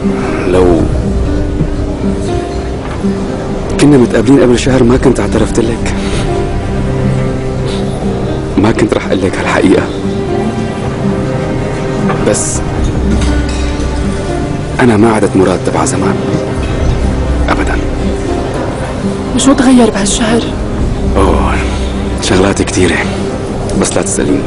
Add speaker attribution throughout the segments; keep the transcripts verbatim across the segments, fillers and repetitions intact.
Speaker 1: لو كنا متقابلين قبل شهر ما كنت اعترفت لك، ما كنت رح اقول لك هالحقيقة، بس أنا ما عدت مراد تبع زمان أبدا.
Speaker 2: شو تغير بهالشهر؟
Speaker 1: أوه شغلات كثيرة، بس لا تسأليني.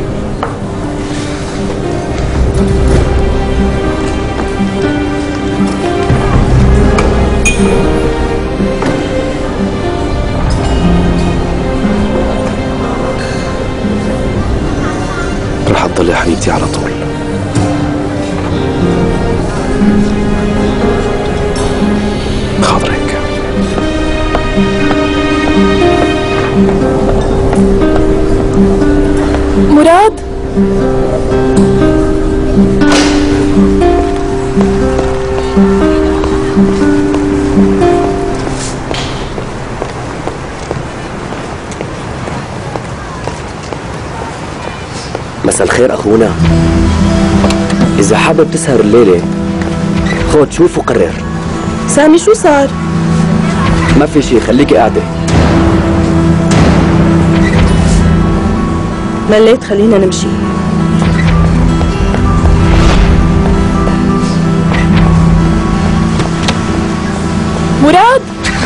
Speaker 1: رح تضل يا حبيبتي على طول. خاطرك.
Speaker 2: مراد،
Speaker 3: مساء الخير اخونا. اذا حابب تسهر الليله خود شوف وقرر.
Speaker 2: سامي شو صار؟
Speaker 3: ما في شي، خليكي قاعده.
Speaker 2: مليت، خلينا نمشي. مراد،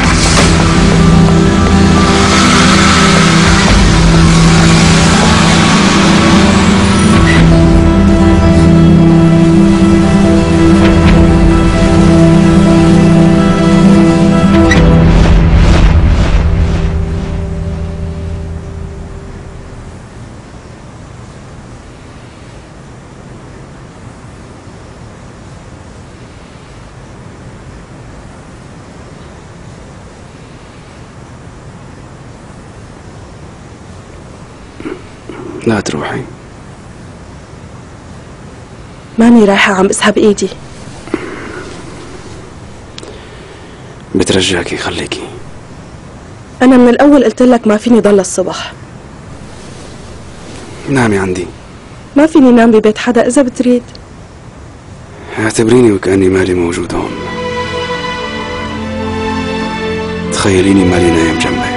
Speaker 1: لا تروحي.
Speaker 2: ماني رايحة، عم اسحب ايدي.
Speaker 1: بترجاكي خليكي.
Speaker 2: أنا من الأول قلت لك ما فيني ضل الصبح.
Speaker 1: نامي عندي.
Speaker 2: ما فيني نام ببيت حدا إذا بتريد.
Speaker 1: اعتبريني وكأني مالي موجود هون. تخيليني مالي نايم جنبك.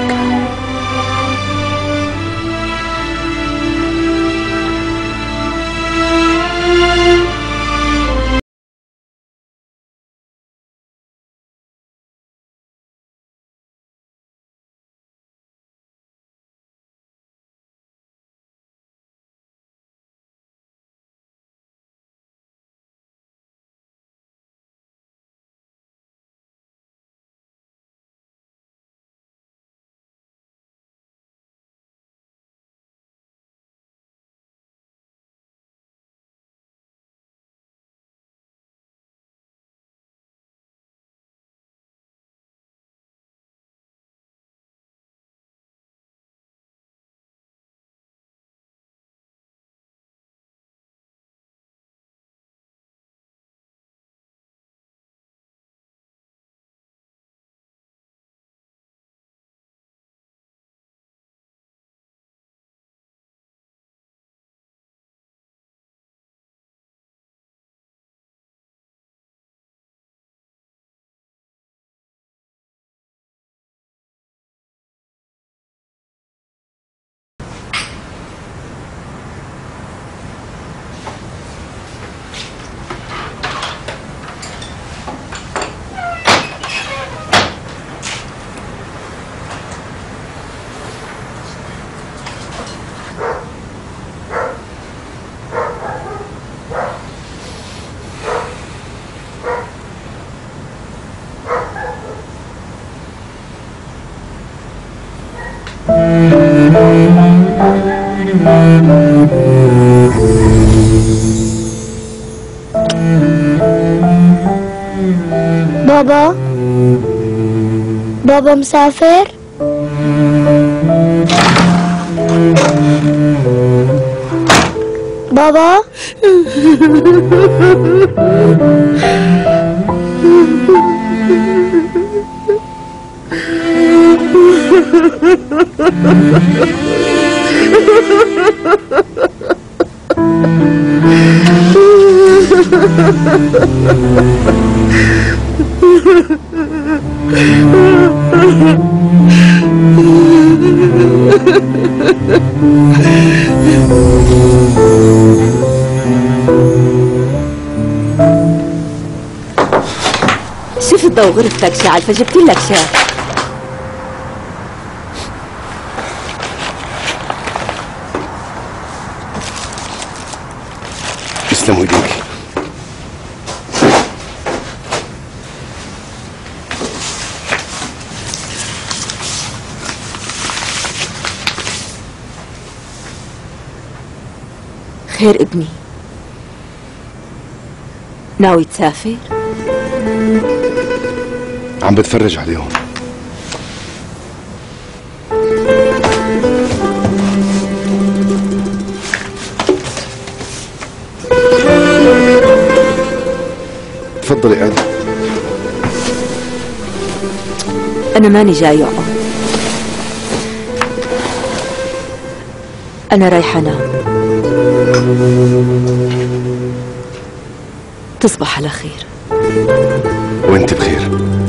Speaker 4: بابا بابا مسافر؟ بابا شفت ضو غرفتك شعل فجبت لك شاي.
Speaker 1: يسلموا ايديك.
Speaker 4: خير ابني، ناوي تسافر؟
Speaker 1: عم بتفرج عليهم. تفضلي قادر.
Speaker 4: أنا ماني جاي أقعد، أنا رايحة أنام. تصبح على خير.
Speaker 1: وانت بخير.